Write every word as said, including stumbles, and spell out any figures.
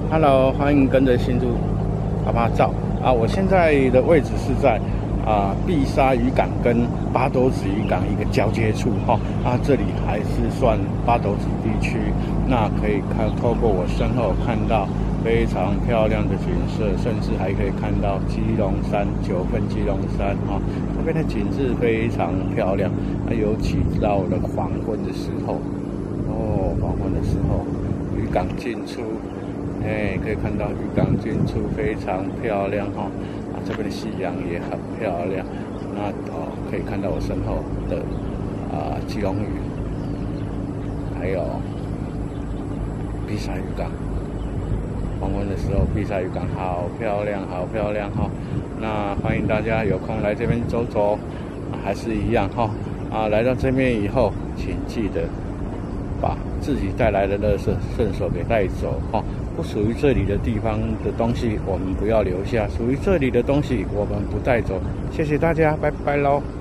Hello， 欢迎跟着新竹啪啪照啊！我现在的位置是在啊碧沙渔港跟八斗子渔港一个交接处哈啊，这里还是算八斗子地区，那可以看透过我身后看到非常漂亮的景色，甚至还可以看到基隆山九份基隆山哈，这边的景致非常漂亮，那尤其到了黄昏的时候哦，黄昏的时候渔港进出。哎，可以看到渔港进出非常漂亮哈、哦，啊，这边的夕阳也很漂亮。那哦，可以看到我身后的啊基隆屿，还有碧沙渔港。黄昏的时候，碧沙渔港好漂亮，好漂亮哈、哦。那欢迎大家有空来这边走走，啊、还是一样哈、哦。啊，来到这边以后，请记得把自己带来的垃圾顺手给带走哈。不属于这里的地方的东西，我们不要留下；属于这里的东西，我们不带走。谢谢大家，拜拜喽。